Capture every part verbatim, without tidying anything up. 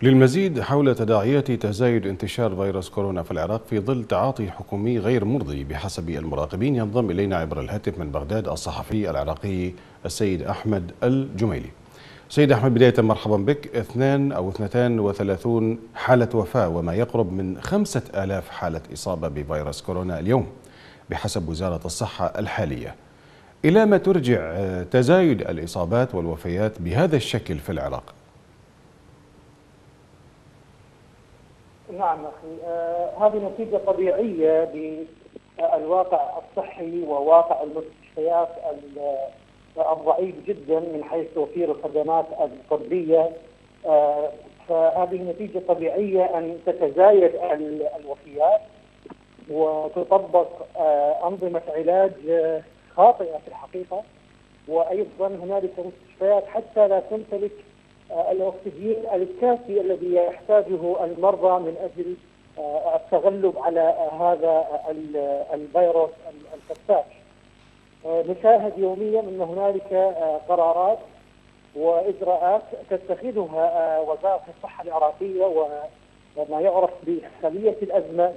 للمزيد حول تداعيات تزايد انتشار فيروس كورونا في العراق في ظل تعاطي حكومي غير مرضي بحسب المراقبين، ينضم إلينا عبر الهاتف من بغداد الصحفي العراقي السيد أحمد الجميلي. سيد أحمد، بداية مرحبا بك. اثنان أو اثنتان وثلاثون حالة وفاة وما يقرب من خمسة آلاف حالة إصابة بفيروس كورونا اليوم بحسب وزارة الصحة الحالية. إلى ما ترجع تزايد الإصابات والوفيات بهذا الشكل في العراق؟ نعم أخي، آه هذه نتيجة طبيعية بالواقع الصحي وواقع المستشفيات الضعيف جدا من حيث توفير الخدمات الطبية. آه فهذه نتيجة طبيعية أن تتزايد الوفيات وتطبق آه أنظمة علاج خاطئة في الحقيقة، وأيضا هنالك مستشفيات حتى لا تمتلك الأكسجين الكافي الذي يحتاجه المرضى من أجل التغلب على هذا الفيروس الفتاك. نشاهد يوميا أن هنالك قرارات وإجراءات تتخذها وزارة الصحة العراقية وما يعرف بخلية الأزمة،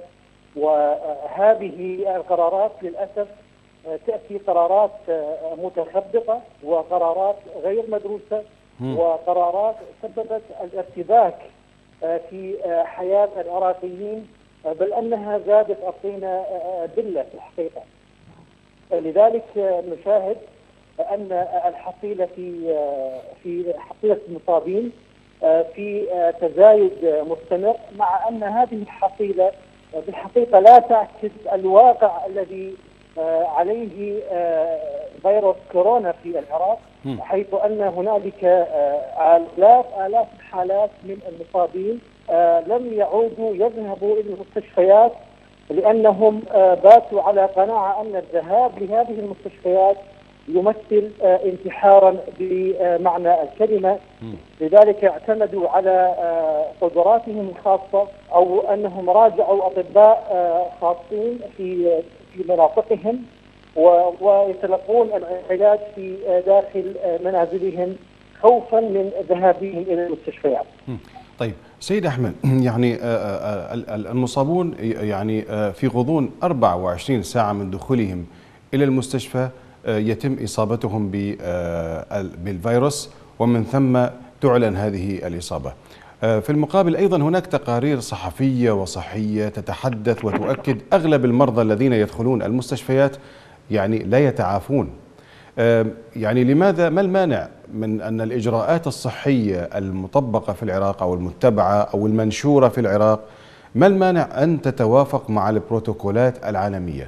وهذه القرارات للأسف تأتي قرارات متخبطة وقرارات غير مدروسة وقرارات سببت الارتباك في حياة العراقيين، بل أنها زادت الطينة بلة في الحقيقة. لذلك نشاهد أن الحصيلة في في حصيلة المصابين في تزايد مستمر، مع أن هذه الحصيلة بالحقيقة لا تعكس الواقع الذي عليه فيروس كورونا في العراق، حيث أن هنالك آلاف آلاف الحالات من المصابين لم يعودوا يذهبوا إلى المستشفيات لأنهم باتوا على قناعة أن الذهاب لهذه المستشفيات يمثل انتحارا بمعنى الكلمة. لذلك اعتمدوا على قدراتهم الخاصة أو أنهم راجعوا أطباء خاصين في في مناطقهم ويتلقون العلاج في داخل منازلهم خوفا من ذهابهم إلى المستشفيات. طيب سيد أحمد، يعني المصابون يعني في غضون أربع وعشرين ساعة من دخولهم إلى المستشفى يتم إصابتهم بالفيروس ومن ثم تعلن هذه الإصابة. في المقابل أيضا هناك تقارير صحفية وصحية تتحدث وتؤكد أغلب المرضى الذين يدخلون المستشفيات يعني لا يتعافون. يعني لماذا، ما المانع من أن الإجراءات الصحية المطبقة في العراق أو المتبعة أو المنشورة في العراق، ما المانع أن تتوافق مع البروتوكولات العالمية؟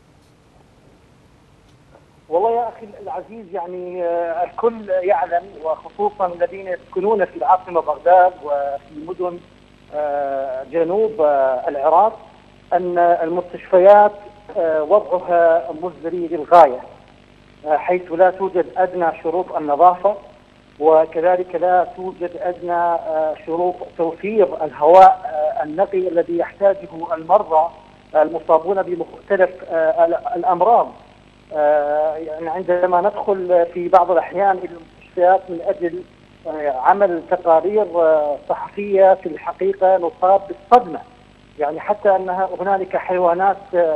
والله يا أخي العزيز، يعني الكل يعلم وخصوصا الذين يسكنون في العاصمة بغداد وفي مدن جنوب العراق أن المستشفيات وضعها مزري للغاية، حيث لا توجد أدنى شروط النظافة، وكذلك لا توجد أدنى شروط توفير الهواء النقي الذي يحتاجه المرضى المصابون بمختلف الأمراض. يعني عندما ندخل في بعض الأحيان إلى المستشفيات من أجل عمل تقارير صحفية، في الحقيقة نصاب بالصدمة، يعني حتى أن هنالك حيوانات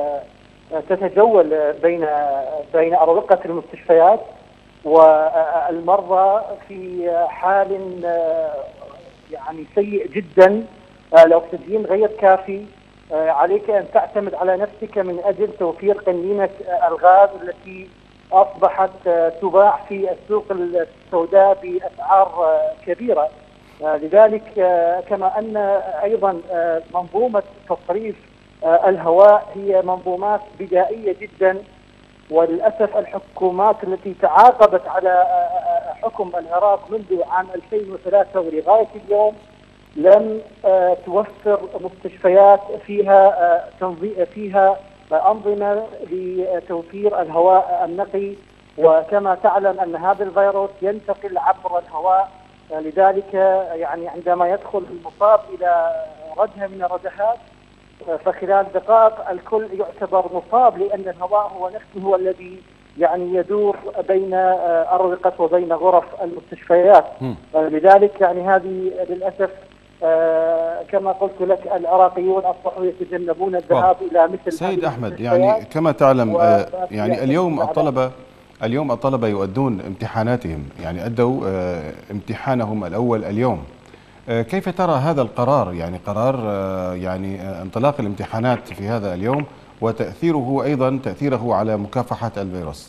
تتجول بين بين أروقة المستشفيات، والمرضى في حال يعني سيء جدا، الأكسجين غير كافي. عليك أن تعتمد على نفسك من أجل توفير قنينة الغاز التي أصبحت تباع في السوق السوداء بأسعار كبيرة. لذلك كما أن أيضا منظومة تصريف الهواء هي منظومات بدائية جدا، وللأسف الحكومات التي تعاقبت على حكم العراق منذ عام ألفين وثلاثة ولغاية اليوم لم توفر مستشفيات فيها تنظيم فيها أنظمة لتوفير الهواء النقي، وكما تعلم أن هذا الفيروس ينتقل عبر الهواء. لذلك يعني عندما يدخل المصاب إلى ردهة من الردهات فخلال دقائق الكل يعتبر مصاب، لأن الهواء هو نفسه هو الذي يعني يدور بين أروقة وبين غرف المستشفيات. لذلك يعني هذه للأسف كما قلت لك العراقيون أصبحوا يتجنبون الذهاب إلى مثل سيد أحمد، يعني كما تعلم يعني اليوم الطلبة اليوم الطلبة يؤدون امتحاناتهم، يعني أدوا امتحانهم الأول اليوم. كيف ترى هذا القرار، يعني قرار يعني انطلاق الامتحانات في هذا اليوم وتأثيره أيضا تأثيره على مكافحة الفيروس؟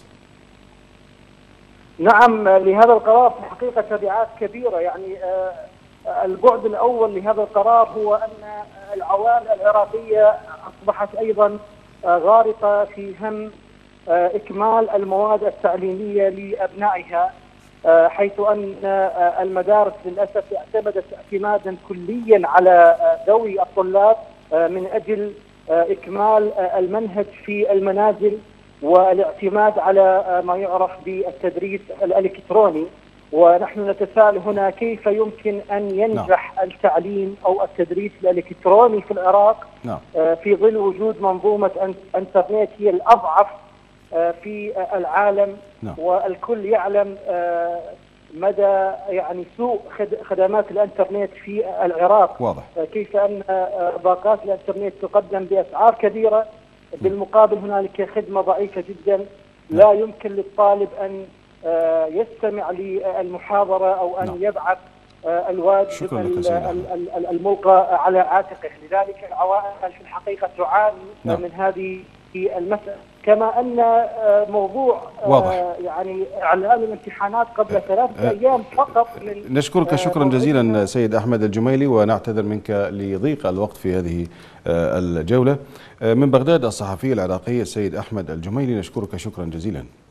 نعم، لهذا القرار في الحقيقة تبعات كبيرة. يعني البعد الأول لهذا القرار هو أن العوائل العراقية أصبحت أيضا غارقة في هم إكمال المواد التعليمية لأبنائها، حيث أن المدارس للأسف اعتمدت اعتمادا كليا على ذوي الطلاب من أجل إكمال المنهج في المنازل والاعتماد على ما يعرف بالتدريس الإلكتروني. ونحن نتساءل هنا كيف يمكن أن ينجح نعم. التعليم أو التدريس الإلكتروني في العراق نعم. في ظل وجود منظومة انترنت هي الأضعف في العالم نعم. والكل يعلم مدى يعني سوء خدمات الانترنت في العراق. واضح. كيف أن باقات الانترنت تقدم بأسعار كبيرة، بالمقابل هنالك خدمة ضعيفة جدا. لا يمكن للطالب أن يستمع للمحاضرة أو أن نعم. يبعث الواجب الملقى على عاتقه. لذلك العوائل في الحقيقة تعاني نعم. من هذه المسألة. كما أن موضوع واضح. يعني إعلان الامتحانات قبل ثلاثة أيام فقط من نشكرك شكرا جزيلا سيد أحمد الجميلي، ونعتذر منك لضيق الوقت في هذه الجولة. من بغداد الصحفي العراقي السيد أحمد الجميلي، نشكرك شكرا جزيلا.